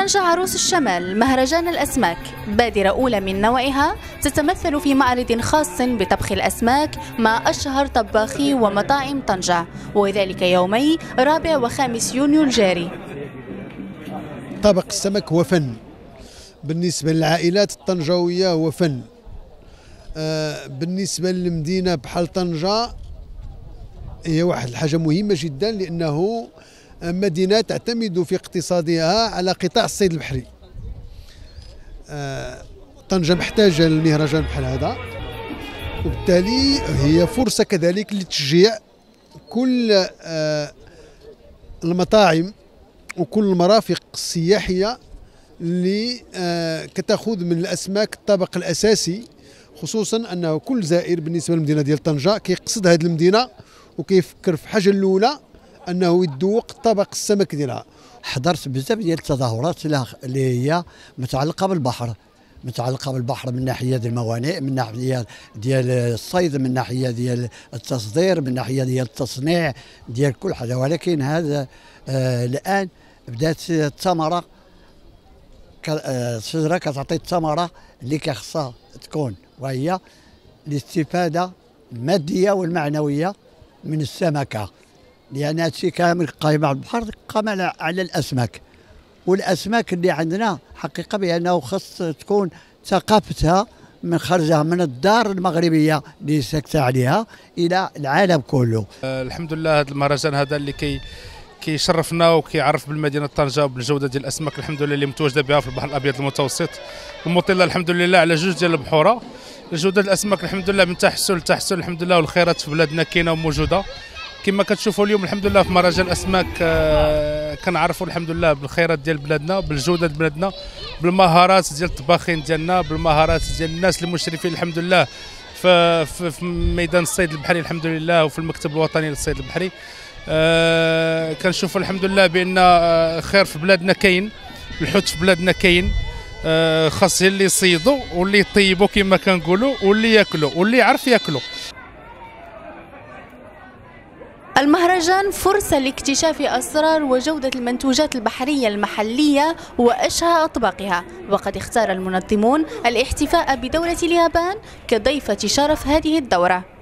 طنجة عروس الشمال مهرجان الأسماك، بادرة أولى من نوعها تتمثل في معرض خاص بطبخ الأسماك مع أشهر طباخي ومطاعم طنجة، وذلك يومي 4 و5 يونيو الجاري. طبق السمك هو فن بالنسبة للعائلات الطنجاوية، هو فن. بالنسبة للمدينة بحال طنجة هي واحد الحاجة مهمة جدا، لأنه مدينة تعتمد في اقتصادها على قطاع الصيد البحري. طنجة محتاجة للمهرجان بحال هذا، وبالتالي هي فرصة كذلك لتشجيع كل المطاعم وكل المرافق السياحية اللي كتاخذ من الأسماك الطبق الأساسي، خصوصا أنه كل زائر بالنسبة للمدينة ديال طنجة كيقصد هذه المدينة وكيفكر في الحاجة الأولى أنه يذوق طبق السمك ديالها. حضرت بزاف ديال التظاهرات اللي هي متعلقة بالبحر، من ناحية ديال الموانئ، من ناحية ديال الصيد، من ناحية ديال التصدير، من ناحية ديال التصنيع ديال كل حاجة. ولكن هذا الآن بدات الثمرة، الشجرة كتعطي الثمرة اللي كخصها تكون، وهي الاستفادة المادية والمعنوية من السمكة، لأن هادشي كامل قايم على البحر، قايم على الأسماك. والأسماك اللي عندنا حقيقة بأنه خص تكون ثقافتها من خرجها من الدار المغربية اللي ساكتة عليها إلى العالم كله. الحمد لله هذا المهرجان هذا اللي كيشرفنا وكيعرف بالمدينه طنجة وبالجوده ديال الاسماك الحمد لله اللي متواجده بها في البحر الابيض المتوسط المطله الحمد لله على جوج ديال البحوره. جوده الاسماك الحمد لله من تحسن لتحسن الحمد لله، والخيرات في بلادنا كاينه وموجوده كما كتشوفوا اليوم الحمد لله في مهرجان الاسماك. كنعرفوا الحمد لله بالخيرات ديال بلادنا، بالجوده ديال بلادنا، بالمهارات ديال الطباخين ديالنا، بالمهارات ديال الناس المشرفين الحمد لله في ميدان الصيد البحري الحمد لله، وفي المكتب الوطني للصيد البحري. كنشوفوا الحمد لله بان خير في بلادنا كاين، الحوت في بلادنا كاين، خاص اللي يصيدوا واللي يطيبوا كما كنقولوا واللي ياكلوا واللي يعرف ياكلوا. المهرجان فرصة لاكتشاف أسرار وجودة المنتوجات البحرية المحلية وأشهى أطباقها، وقد اختار المنظمون الاحتفاء بدولة اليابان كضيفة شرف هذه الدورة.